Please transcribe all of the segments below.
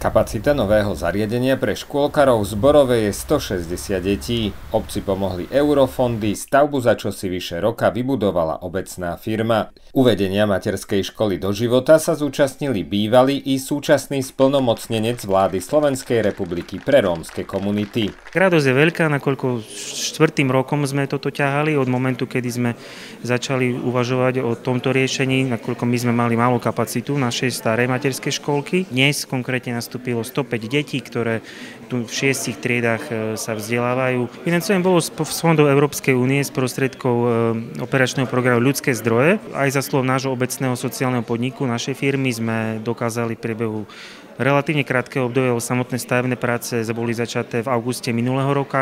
Kapacita nového zariadenia pre škôlkarov z Borove je 160 detí. Obci pomohli eurofondy, stavbu za čosi vyše roka vybudovala obecná firma. Uvedenia materskej školy do života sa zúčastnili bývalý i súčasný splnomocnenec vlády Slovenskej republiky pre rómske komunity. Radosť je veľká, nakoľko 4. rokom sme toto ťahali od momentu, kedy sme začali uvažovať o tomto riešení, nakoľko my sme mali malú kapacitu našej starej materskej školky. Dnes konkrétne nastúpilo 105 detí, ktoré tu v 6 triedách sa vzdelávajú. Financovanie bolo z fondov Európskej únie z prostriedkov operačného programu Ľudské zdroje. Aj za slov nášho obecného sociálneho podniku, našej firmy, sme dokázali v priebehu relatívne krátkeho obdobia, samotné stavebné práce boli začaté v auguste minulého roka.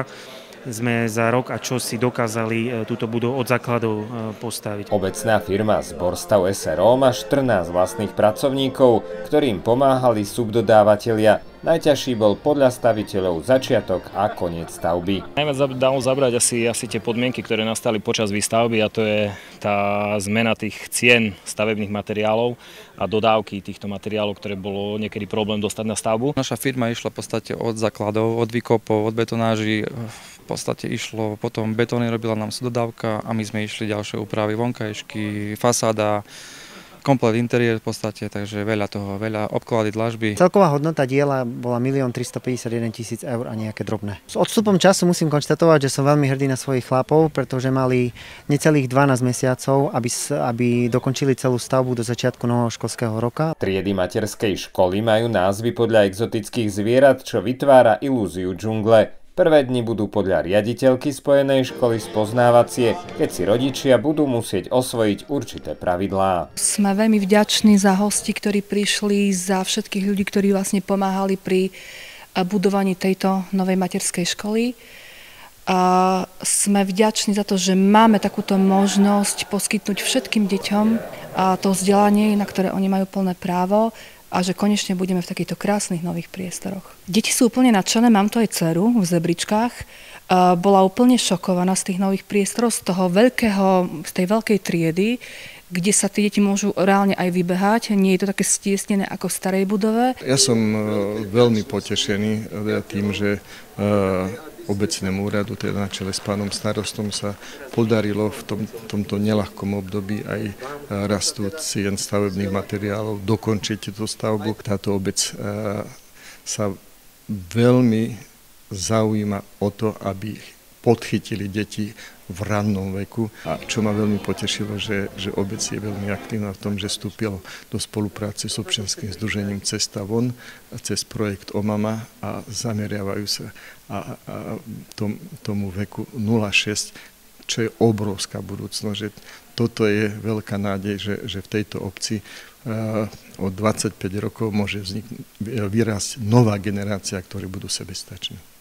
Sme za rok a čosi dokázali túto budovu od základov postaviť. Obecná firma Zborstav SRO má 14 vlastných pracovníkov, ktorým pomáhali subdodávatelia. Najťažší bol podľa staviteľov začiatok a koniec stavby. Najviac dalo zabrať asi tie podmienky, ktoré nastali počas výstavby, a to je tá zmena tých cien stavebných materiálov a dodávky týchto materiálov, ktoré bolo niekedy problém dostať na stavbu. Naša firma išla v podstate od základov, od výkopov, od betonáží. V podstate išlo, potom betóny robila nám dodávka a my sme išli ďalšie úpravy, vonkajšky, fasáda, komplet interiér v podstate, takže veľa toho, veľa obklady, dlažby. Celková hodnota diela bola 1 351 000 eur a nejaké drobné. S odstupom času musím konštatovať, že som veľmi hrdý na svojich chlapov, pretože mali necelých 12 mesiacov, aby dokončili celú stavbu do začiatku nového školského roka. Triedy materskej školy majú názvy podľa exotických zvierat, čo vytvára ilúziu džungle. Prvé dni budú podľa riaditeľky spojenej školy spoznávacie, keď si rodičia budú musieť osvojiť určité pravidlá. Sme veľmi vďační za hosti, ktorí prišli, za všetkých ľudí, ktorí vlastne pomáhali pri budovaní tejto novej materskej školy. A sme vďační za to, že máme takúto možnosť poskytnúť všetkým deťom to vzdelanie, na ktoré oni majú plné právo, a že konečne budeme v takýchto krásnych nových priestoroch. Deti sú úplne nadšené, mám tu aj dceru v Zebričkách. Bola úplne šokovaná z tých nových priestorov, z tej veľkej triedy, kde sa tie deti môžu reálne aj vybehať. Nie je to také stiesnené ako v starej budove. Ja som veľmi potešený tým, že obecnému úradu, teda na čele s pánom starostom, sa podarilo v tomto neľahkom období aj rastu cien stavebných materiálov dokončiť túto stavbu. Táto obec sa veľmi zaujíma o to, aby podchytili deti v rannom veku. A čo ma veľmi potešilo, že obec je veľmi aktívna v tom, že vstúpila do spolupráce s občianskym združením Cesta von cez projekt OMAMA a zameriavajú sa tomu veku 0,6, čo je obrovská budúcnosť. Že toto je veľká nádej, že v tejto obci od 25 rokov môže vyrásť nová generácia, ktorí budú sebestační.